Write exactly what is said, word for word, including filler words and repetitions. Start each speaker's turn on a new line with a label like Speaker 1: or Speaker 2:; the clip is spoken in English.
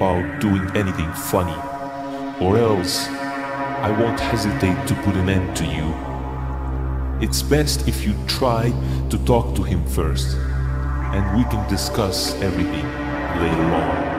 Speaker 1: about doing anything funny, or else I won't hesitate to put an end to you. It's best if you try to talk to him first, and we can discuss everything later on.